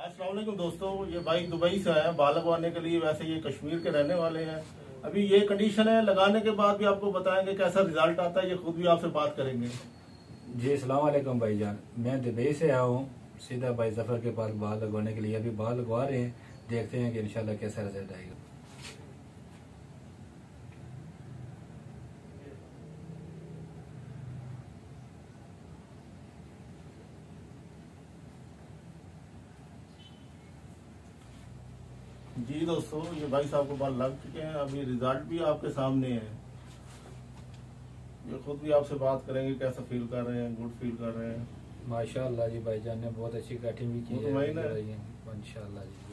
अस्सलाम वालेकुम दोस्तों, ये भाई दुबई से आया बाल लगवाने के लिए। वैसे ये कश्मीर के रहने वाले हैं। अभी ये कंडीशन है, लगाने के बाद भी आपको बताएंगे कैसा रिजल्ट आता है। ये खुद भी आपसे बात करेंगे। जी अस्सलाम वालेकुम भाईजान, मैं दुबई से आया हूँ सीधा भाई जफर के पास बाल लगवाने के लिए। अभी बाल लगवा रहे हैं, देखते हैं कि इंशाल्लाह कैसा रिजल्ट आएगा। जी दोस्तों, ये भाई साहब को बाल लग चुके हैं। अभी रिजल्ट भी आपके सामने है। ये खुद भी आपसे बात करेंगे कैसा फील कर रहे हैं। गुड फील कर रहे हैं माशाल्लाह जी, भाईजान ने बहुत अच्छी कटिंग भी की है। इंशाल्लाह जी।